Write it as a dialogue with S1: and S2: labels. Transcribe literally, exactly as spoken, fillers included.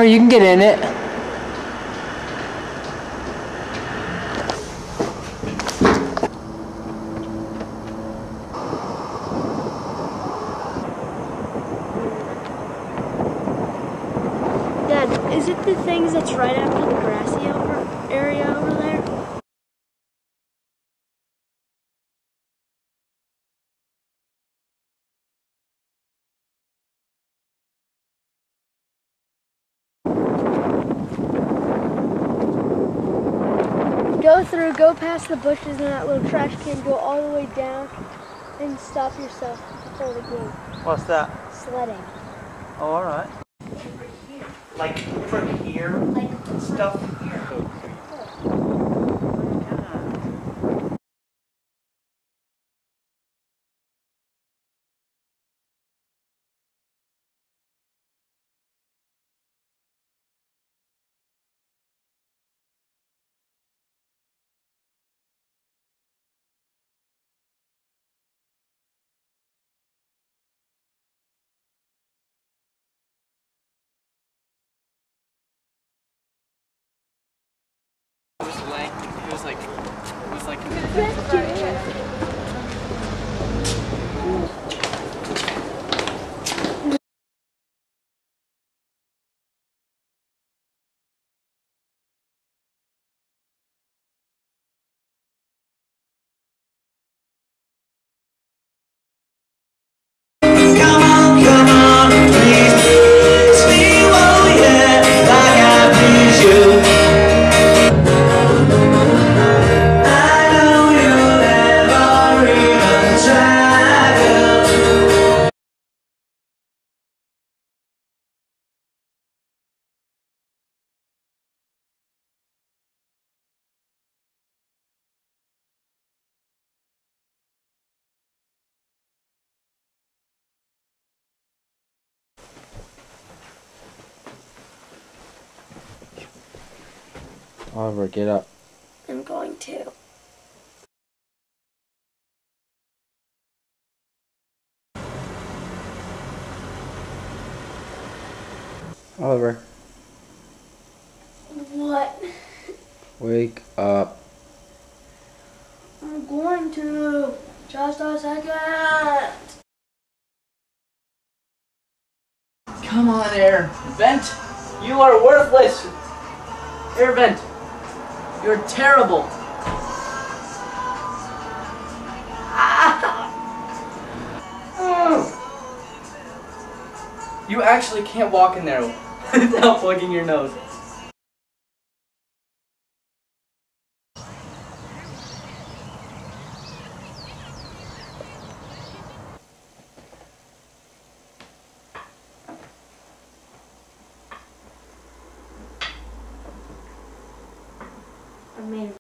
S1: you can get in it.
S2: Dad, is it the things that's right after the grassy over area over there? Go through, go past the bushes and that little trash can, go all the way down and stop yourself before the gate.
S1: What's that?
S2: Sledding.
S1: Oh, all right. Like from here,
S2: Like
S1: stuff.
S2: here.
S1: It was like, it was like, it was like. Oliver, get up.
S2: I'm going to.
S1: Oliver,
S2: What?
S1: wake up.
S2: I'm going to. Just a second.
S1: Come on, Air. Vent. You are worthless. Air Vent. You're terrible. Ah! You actually can't walk in there without plugging your nose.
S2: I made